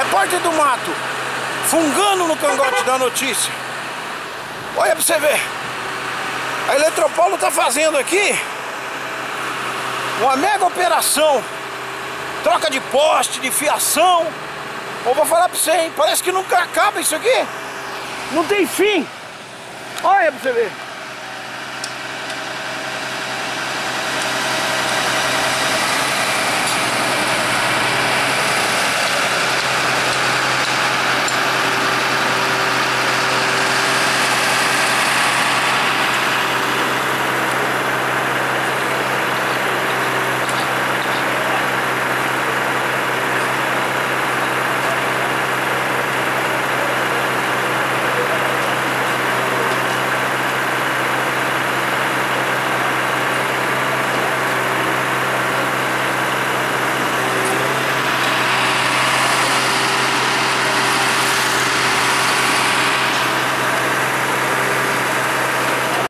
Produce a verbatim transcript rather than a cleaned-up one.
Repórter do Mato, fungando no cangote da notícia. Olha pra você ver. A Eletropaulo tá fazendo aqui uma mega operação. Troca de poste, de fiação. Eu vou falar pra você, hein? Parece que nunca acaba isso aqui. Não tem fim. Olha pra você ver.